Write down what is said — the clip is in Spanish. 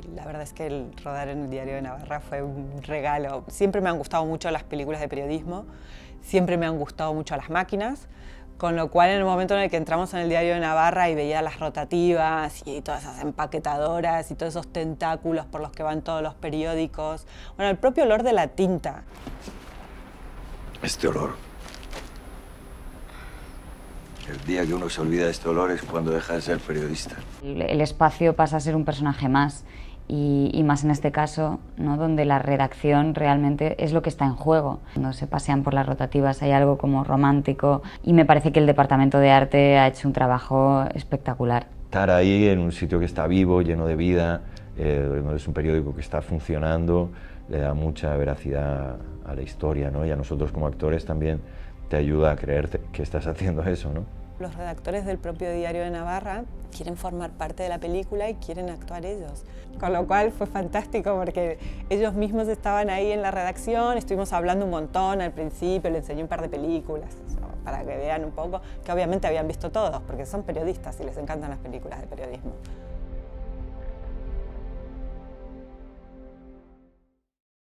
la verdad es que el rodar en el Diario de Navarra fue un regalo. Siempre me han gustado mucho las películas de periodismo, siempre me han gustado mucho las máquinas, con lo cual en el momento en el que entramos en el Diario de Navarra y veía las rotativas y todas esas empaquetadoras y todos esos tentáculos por los que van todos los periódicos, bueno, el propio olor de la tinta. Este olor. El día que uno se olvida de este olor es cuando deja de ser periodista. El espacio pasa a ser un personaje más y más en este caso, ¿no? Donde la redacción realmente es lo que está en juego. Cuando se pasean por las rotativas hay algo como romántico y me parece que el Departamento de Arte ha hecho un trabajo espectacular. Estar ahí en un sitio que está vivo, lleno de vida, es un periódico que está funcionando, le da mucha veracidad a la historia, ¿no? Y a nosotros como actores también te ayuda a creerte que estás haciendo eso, ¿no? Los redactores del propio Diario de Navarra quieren formar parte de la película y quieren actuar ellos. Con lo cual fue fantástico porque ellos mismos estaban ahí en la redacción, estuvimos hablando un montón al principio, les enseñé un par de películas para que vean un poco, que obviamente habían visto todos porque son periodistas y les encantan las películas de periodismo.